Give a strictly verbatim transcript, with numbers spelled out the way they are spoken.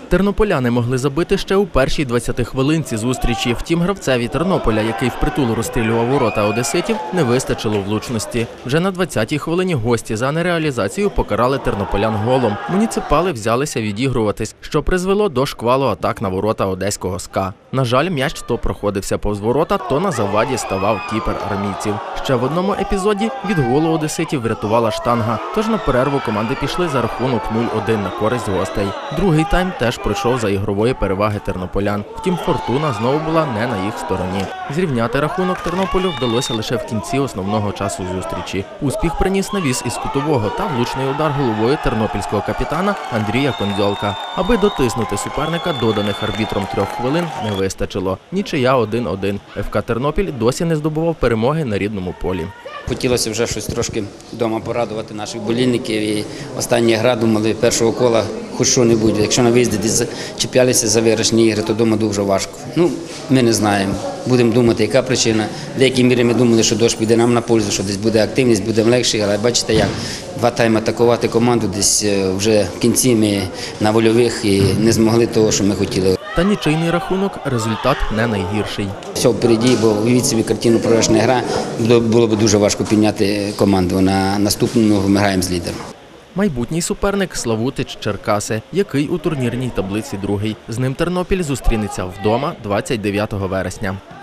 Тернополяни могли забити ще у першій двадцятихвилинці зустрічі. Втім, гравцеві Тернополя, який впритул розстрілював ворота одеситів, не вистачило влучності. Вже на двадцятій хвилині гості за нереалізацію покарали тернополян голом. Муніципали взялися відігруватись, що призвело до шквалу атак на ворота одеського СКА. На жаль, м'яч то проходився повз ворота, то на заваді ставав кіпер армійців. Ще в одному епізоді від голу одеситів врятувала штанга, тож на перерву команди пішли за рахунок нуль один на користь гостей. Другий тайм теж пройшов за ігрової переваги тернополян. Втім, фортуна знову була не на їх стороні. Зрівняти рахунок Тернополю вдалося лише в кінці основного часу зустрічі. Успіх приніс навіс із кутового та влучний удар головою тернопільського капітана Андрія Кондзьолка. Аби дотиснути суперника, доданих арбітром трьох хвилин не вистачило. Нічия один один. ФК Тернопіль досі не здобував перемоги на рідному полі. Хотілося вже щось трошки вдома порадувати наших болільників. І остання гра, думали, першого кола хоч що-небудь. Якщо на виїзді десь чіплялися за виграшні ігри, то вдома дуже важко. Ну, ми не знаємо. Будемо думати, яка причина. В деякій мірі ми думали, що дощ піде нам на пользу, що десь буде активність, буде легше. Але бачите, як два тайми атакувати команду, десь вже в кінці ми на вольових і не змогли того, що ми хотіли. Та нічийний рахунок – результат не найгірший. Все впереді, бо уявіть собі картину програшна гра, було б дуже важко підняти команду. На наступному ми граємо з лідером. Майбутній суперник – Славутич Черкаси, який у турнірній таблиці другий. З ним Тернопіль зустрінеться вдома двадцять дев'ятого вересня.